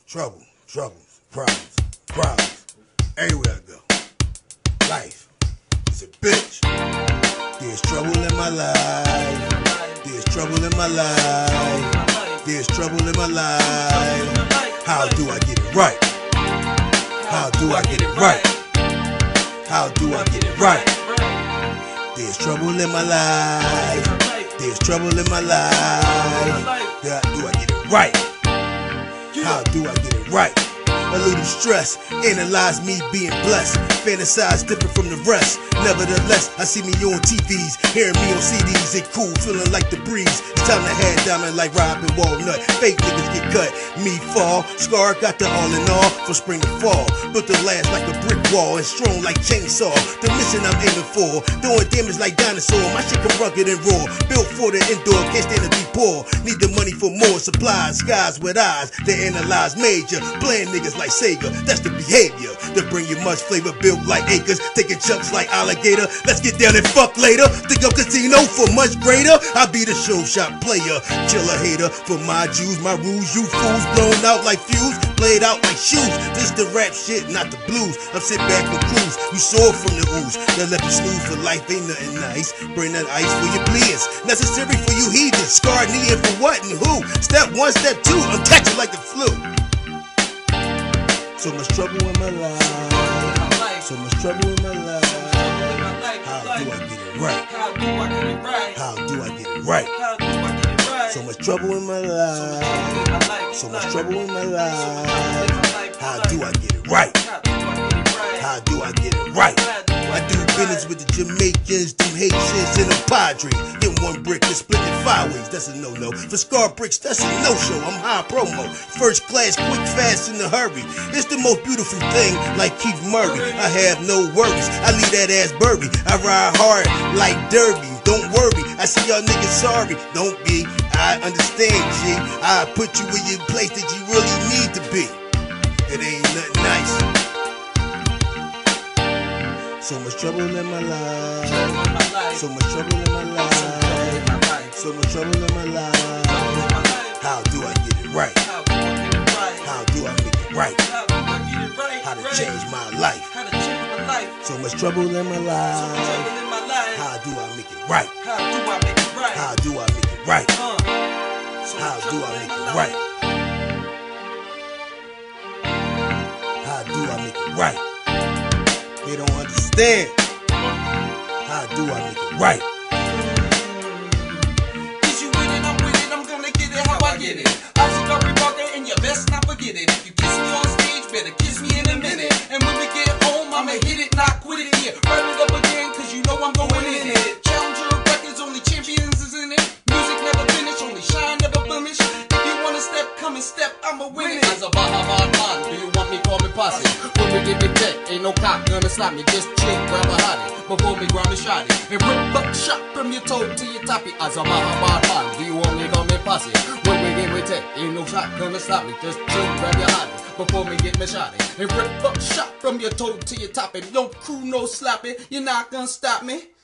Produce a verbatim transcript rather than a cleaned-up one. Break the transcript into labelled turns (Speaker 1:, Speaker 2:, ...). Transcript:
Speaker 1: Trouble, troubles, problems, problems. Everywhere I go. Life is a bitch. There's trouble in my life. There's trouble in my life. There's trouble in my life. How do I get it right? How do I get it right? How do I get it right? There's trouble in my life. There's trouble in my life. How do I get it right? How do I get it right? A little stress, analyze me being blessed. Fantasize different from the rest. Nevertheless, I see me on T Vs, hearing me on C Ds. It cool, feeling like the breeze. It's time to head diamond like Robin Walnut. Fake niggas get cut, me fall. Scar got the all in all from spring to fall. Built the last like a brick wall and strong like chainsaw. The mission I'm aiming for, doing damage like dinosaur. My shit come rugged and raw. Built for the indoor, can't stand to be poor. Need the money for more supplies. Skies with eyes, they analyze major. Playing niggas like Sega, that's the behavior. To bring you much flavor, built like acres. Taking chunks like alligator. Let's get down and fuck later. Think of casino for much greater. I be the show shop player, killer hater. For my Jews, my rules, you fools blown out like fuse, played out like shoes. This the rap shit, not the blues. I'm sit back and cruise. You saw from the ooze that left you snooze for life. Ain't nothing nice. Bring that ice for your bleeds. Necessary for you heathens. Scar needed for what and who? Step one, step two. I'm catching like the flu. So much trouble in my life. So much trouble in my life. How do I get it right? How do I get it right? How do I get it right? How do I get it right? So much trouble in my life. So much trouble in my life. How do I get it right? How do I get it right? I do business with the Jamaicans, them Haitians, and the Padres. Get one brick and split it five ways, that's a no-no. For scar bricks, that's a no-show, I'm high promo. First class, quick, fast, in a hurry. It's the most beautiful thing, like Keith Murray. I have no worries, I leave that ass buried. I ride hard like Derby, don't worry. I see y'all niggas sorry, don't be. I understand, G. I put you in your place that you really need to be. It ain't nothing nice. So much trouble in my life. So much trouble in my life. So much trouble in my life. How do I get it right? How do I make it right? How to change my life? So much trouble in my life. How do I make it right? How do I make it right? How do I make it right? How do I make it right? They don't understand. How do I make it right?
Speaker 2: Is you with it? I'm with it. I'm gonna get it how I get it. I see Curry Parker and you best not forget it. If you kiss me on stage, better kiss me in a minute. And when we get home, I'ma hit it, not quit it here. Wrap it up again, cause you know I'm going in it. Challenger records, only champions is in it. Music never finish, only shine, never blemish. If you wanna step, come and step, I'ma win it.
Speaker 3: As a Bahamas man, do you want me call me posse? When we get the tech, ain't no cop gonna stop me. Just chill, grab a hottie before me grab me shotty. And rip up shot from your toe to your toppy. As a Bahamas man, do you want me call me posse? When we get with tech, ain't no shot gonna stop me. Just chill, grab your hottie before me get me shotty. And rip up shot from your toe to your toppy. Don't crew no sloppy, you're not gonna stop me.